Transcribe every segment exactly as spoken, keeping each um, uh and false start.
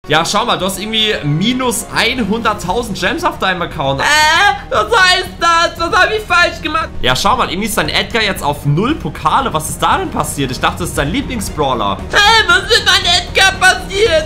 Ja, schau mal, du hast irgendwie minus hunderttausend Gems auf deinem Account. Äh, was heißt das? Was habe ich falsch gemacht? Ja, schau mal, irgendwie ist dein Edgar jetzt auf null Pokale. Was ist da denn passiert? Ich dachte, das ist dein Lieblingsbrawler. Hä, hey, was ist mit meinem Edgar passiert?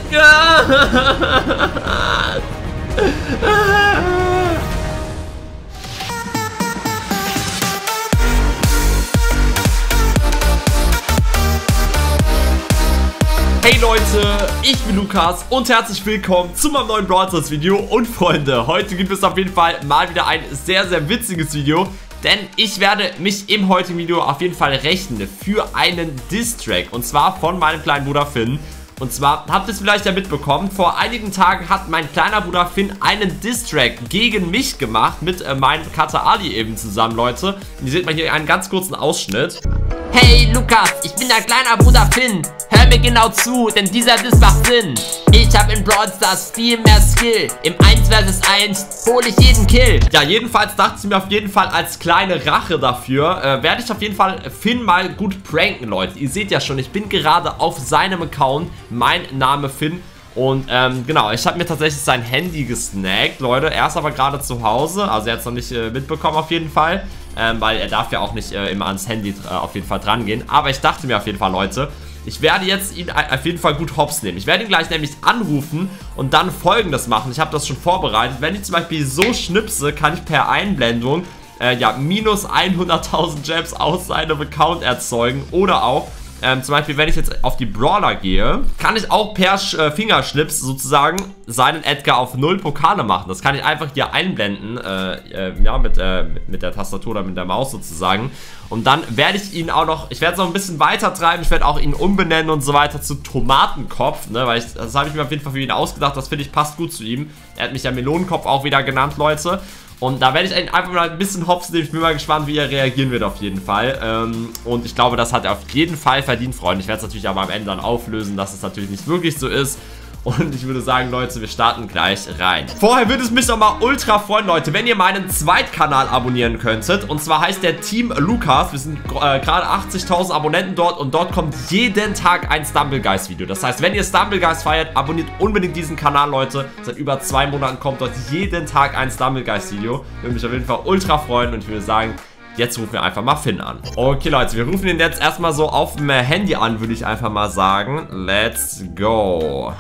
Hey Leute, ich bin Lukas und herzlich willkommen zu meinem neuen Brawl Stars Video. Und Freunde, heute gibt es auf jeden Fall mal wieder ein sehr, sehr witziges Video. Denn ich werde mich im heutigen Video auf jeden Fall rächen für einen Diss-Track. Und zwar von meinem kleinen Bruder Finn. Und zwar, habt ihr es vielleicht ja mitbekommen, vor einigen Tagen hat mein kleiner Bruder Finn einen Diss-Track gegen mich gemacht. Mit äh, meinem Cutter Ali eben zusammen, Leute. Und ihr seht mal hier einen ganz kurzen Ausschnitt. Hey Lukas, ich bin dein kleiner Bruder Finn. Hör mir genau zu, denn dieser Diss macht Sinn. Ich hab in Brawl Stars viel mehr Skill. Im eins versus eins hole ich jeden Kill. Ja, jedenfalls dachte ich mir auf jeden Fall als kleine Rache dafür, äh, werde ich auf jeden Fall Finn mal gut pranken, Leute. Ihr seht ja schon, ich bin gerade auf seinem Account, mein Name Finn. Und ähm, genau, ich habe mir tatsächlich sein Handy gesnackt, Leute. Er ist aber gerade zu Hause, also er hat es noch nicht äh, mitbekommen auf jeden Fall. Ähm, weil er darf ja auch nicht äh, immer ans Handy äh, auf jeden Fall dran gehen. Aber ich dachte mir auf jeden Fall, Leute, ich werde jetzt ihn auf jeden Fall gut hops nehmen. Ich werde ihn gleich nämlich anrufen und dann Folgendes machen. Ich habe das schon vorbereitet. Wenn ich zum Beispiel so schnipse, kann ich per Einblendung äh, ja, minus hunderttausend Gems aus seinem Account erzeugen. Oder auch, ähm, zum Beispiel, wenn ich jetzt auf die Brawler gehe, kann ich auch per äh, Fingerschnips sozusagen seinen Edgar auf null Pokale machen. Das kann ich einfach hier einblenden, äh, äh, ja, mit, äh, mit der Tastatur oder mit der Maus sozusagen. Und dann werde ich ihn auch noch, ich werde es noch ein bisschen weiter treiben, ich werde auch ihn umbenennen und so weiter zu Tomatenkopf, ne, weil ich, das habe ich mir auf jeden Fall für ihn ausgedacht, das finde ich passt gut zu ihm. Er hat mich ja Melonenkopf auch wieder genannt, Leute. Und da werde ich ihn einfach mal ein bisschen hops nehmen. Ich bin mal gespannt, wie er reagieren wird auf jeden Fall. Ähm, und ich glaube, das hat er auf jeden Fall verdient, Freunde. Ich werde es natürlich aber am Ende dann auflösen, dass es natürlich nicht wirklich so ist. Und ich würde sagen, Leute, wir starten gleich rein. Vorher würde es mich doch mal ultra freuen, Leute, wenn ihr meinen Zweitkanal abonnieren könntet. Und zwar heißt der Team Lukas. Wir sind äh, gerade achtzigtausend Abonnenten dort. Und dort kommt jeden Tag ein Stumblegeist Video. Das heißt, wenn ihr Stumblegeist feiert, abonniert unbedingt diesen Kanal, Leute. Seit über zwei Monaten kommt dort jeden Tag ein Stumblegeist Video. Würde mich auf jeden Fall ultra freuen. Und ich würde sagen, jetzt rufen wir einfach mal Finn an. Okay, Leute, wir rufen ihn jetzt erstmal so auf dem Handy an, würde ich einfach mal sagen. Let's go.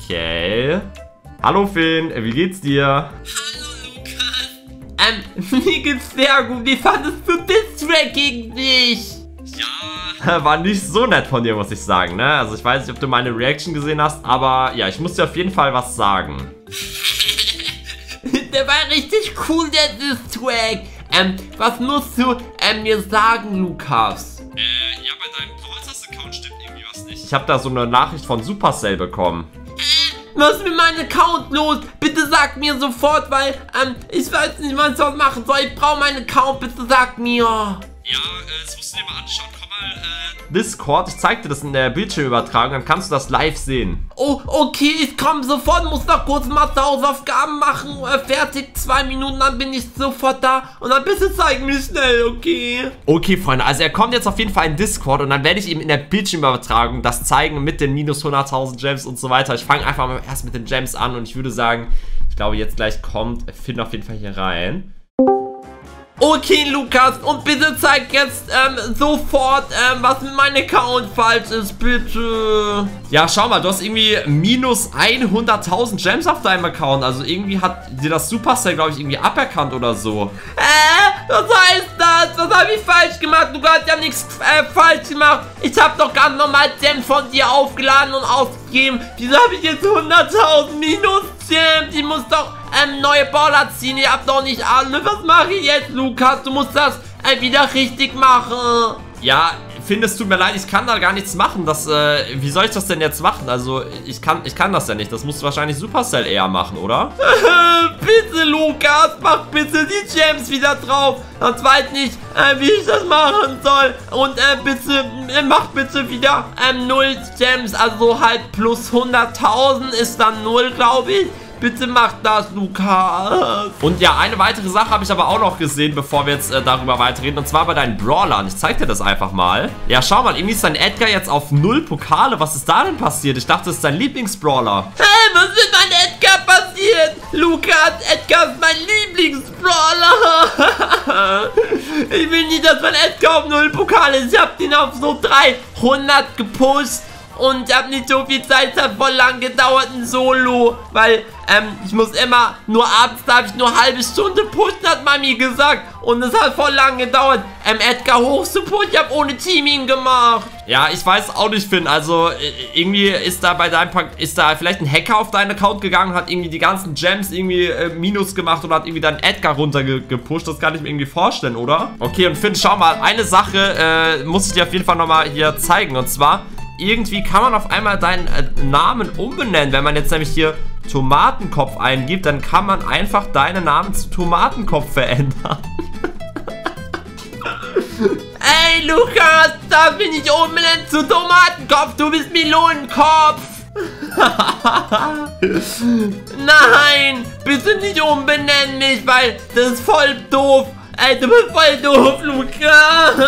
Okay. Hallo Finn, wie geht's dir? Hallo Lukas. Ähm, mir geht's sehr gut. Wie fandest du Diss-Track gegen dich? Ja. War nicht so nett von dir, muss ich sagen, ne? Also ich weiß nicht, ob du meine Reaction gesehen hast, aber ja, ich muss dir auf jeden Fall was sagen. Der war richtig cool, der Diss-Track. Ähm, was musst du ähm, mir sagen, Lukas? Äh, ja, bei deinem Brawl Stars Account stimmt irgendwie was nicht. Ich habe da so eine Nachricht von Supercell bekommen. Äh, was ist mit meinem Account los? Bitte sag mir sofort, weil, ähm, ich weiß nicht, was ich sonst machen soll. Ich brauche meinen Account, bitte sag mir. Ja, äh, das musst du dir mal anschauen. Komm mal, äh, Discord, ich zeig dir das in der Bildschirmübertragung, dann kannst du das live sehen. Oh, okay, ich komme sofort, muss noch kurz Mathe-Hausaufgaben machen, äh, fertig, zwei Minuten, dann bin ich sofort da und dann bitte zeig mir schnell, okay? Okay, Freunde, also er kommt jetzt auf jeden Fall in Discord und dann werde ich ihm in der Bildschirmübertragung das zeigen mit den minus hunderttausend Gems und so weiter. Ich fange einfach mal erst mit den Gems an und ich würde sagen, ich glaube jetzt gleich kommt Finn auf jeden Fall hier rein. Okay, Lukas, und bitte zeig jetzt ähm, sofort, ähm, was mit meinem Account falsch ist, bitte. Ja, schau mal, du hast irgendwie minus hunderttausend Gems auf deinem Account. Also irgendwie hat dir das Supercell, glaube ich, irgendwie aberkannt oder so. Äh, was heißt das? Was habe ich falsch gemacht? Du hast ja nichts äh, falsch gemacht. Ich habe doch ganz normal Gems von dir aufgeladen und ausgegeben. Wieso habe ich jetzt hunderttausend minus Gems? Ich muss doch ähm, neue Baller ziehen. Ihr habt doch nicht alle. Was mache ich jetzt, Lukas? Du musst das äh, wieder richtig machen. Ja, Finn, es tut mir leid, ich kann da gar nichts machen. Das, äh, wie soll ich das denn jetzt machen? Also, ich kann, ich kann das ja nicht. Das muss wahrscheinlich Supercell eher machen, oder? Bitte, Lukas, mach bitte die Gems wieder drauf. Sonst weiß ich nicht, äh, wie ich das machen soll. Und äh, bitte, äh, mach bitte wieder ähm, null Gems. Also halt plus hunderttausend ist dann null, glaube ich. Bitte mach das, Lukas. Und ja, eine weitere Sache habe ich aber auch noch gesehen, bevor wir jetzt äh, darüber weiterreden. Und zwar bei deinen Brawlern. Ich zeig dir das einfach mal. Ja, schau mal, irgendwie ist dein Edgar jetzt auf null Pokale. Was ist da denn passiert? Ich dachte, das ist dein Lieblingsbrawler. Hey, was ist mit meinem Edgar passiert? Lukas, Edgar ist mein Lieblingsbrawler. Ich will nicht, dass mein Edgar auf null Pokale ist. Ich hab den auf so dreihundert gepusht. Und ich habe nicht so viel Zeit, es hat voll lang gedauert, ein Solo, weil ähm, ich muss immer, nur abends darf ich nur eine halbe Stunde pushen, hat Mami gesagt. Und es hat voll lang gedauert, ähm, Edgar hoch zu pushen, ich habe ohne Teaming gemacht. Ja, ich weiß auch nicht, Finn, also äh, irgendwie ist da bei deinem Pack, ist da vielleicht ein Hacker auf deinen Account gegangen, hat irgendwie die ganzen Gems irgendwie äh, Minus gemacht und hat irgendwie deinen Edgar runtergepusht, das kann ich mir irgendwie vorstellen, oder? Okay, und Finn, schau mal, eine Sache äh, muss ich dir auf jeden Fall nochmal hier zeigen, und zwar... Irgendwie kann man auf einmal deinen äh, Namen umbenennen. Wenn man jetzt nämlich hier Tomatenkopf eingibt, dann kann man einfach deinen Namen zu Tomatenkopf verändern. Ey, Lukas, darf ich nicht umbenennen zu Tomatenkopf? Du bist Melonenkopf. Nein, bitte nicht umbenennen mich, weil das ist voll doof. Ey, du bist voll doof, Lukas.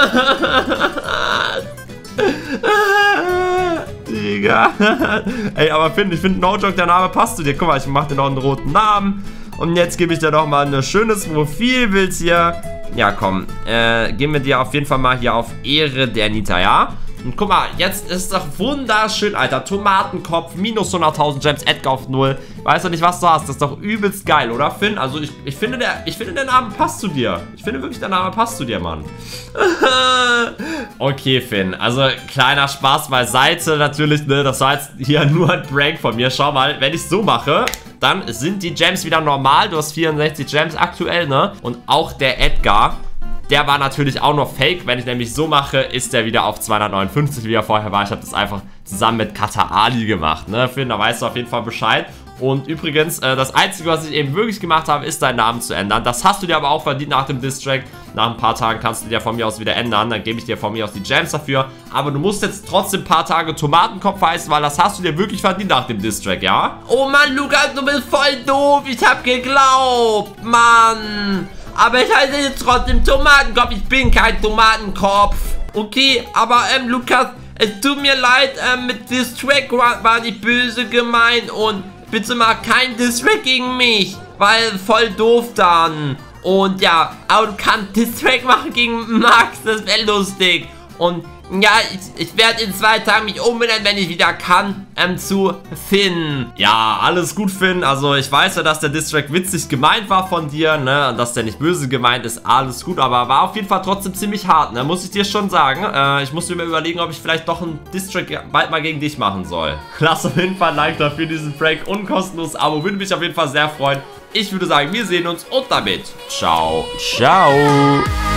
Digga. Ey, aber Finn, ich finde, no joke, der Name passt zu dir. Guck mal, ich mache dir noch einen roten Namen. Und jetzt gebe ich dir noch mal ein schönes Profilbild hier. Ja, komm. Äh, geben wir dir auf jeden Fall mal hier auf Ehre der Nita, ja? Und guck mal, jetzt ist doch wunderschön, Alter. Tomatenkopf, minus hunderttausend Gems, Edgar auf null. Weißt du nicht, was du hast? Das ist doch übelst geil, oder, Finn? Also, ich, ich, finde, der, ich finde, der Name passt zu dir. Ich finde wirklich, der Name passt zu dir, Mann. Okay, Finn. Also, kleiner Spaß beiseite natürlich, ne? Das war jetzt hier nur ein Prank von mir. Schau mal, wenn ich es so mache... Dann sind die Gems wieder normal. Du hast vierundsechzig Gems aktuell, ne? Und auch der Edgar, der war natürlich auch noch fake. Wenn ich nämlich so mache, ist der wieder auf zweihundertneunundfünfzig, wie er vorher war. Ich habe das einfach zusammen mit Kata Ali gemacht, ne? Finn, da weißt du auf jeden Fall Bescheid. Und übrigens, äh, das Einzige, was ich eben wirklich gemacht habe, ist deinen Namen zu ändern. Das hast du dir aber auch verdient nach dem Distrack. Nach ein paar Tagen kannst du dir von mir aus wieder ändern. Dann gebe ich dir von mir aus die Gems dafür. Aber du musst jetzt trotzdem ein paar Tage Tomatenkopf heißen, weil das hast du dir wirklich verdient nach dem Distrack, ja? Oh Mann, Lukas, du bist voll doof. Ich hab geglaubt, Mann. Aber ich heiße jetzt trotzdem Tomatenkopf. Ich bin kein Tomatenkopf. Okay, aber ähm, Lukas, es tut mir leid, ähm, mit Distrack war, war die böse gemeint. Und bitte mal kein Distrack gegen mich, weil voll doof dann. Und ja, aber du kannst Distrack machen gegen Max, das wäre lustig. Und ja, ich, ich werde in zwei Tagen mich umbenennen, wenn ich wieder kann, ähm, zu Finn. Ja, alles gut, Finn. Also ich weiß ja, dass der Distrack witzig gemeint war von dir, ne? Und dass der nicht böse gemeint ist, alles gut. Aber war auf jeden Fall trotzdem ziemlich hart, ne? Muss ich dir schon sagen. Äh, ich muss mir mal überlegen, ob ich vielleicht doch einen Distrack bald mal gegen dich machen soll. Lass auf jeden Fall ein Like dafür, diesen Prank und kostenlos Abo. Würde mich auf jeden Fall sehr freuen. Ich würde sagen, wir sehen uns und damit ciao, ciao.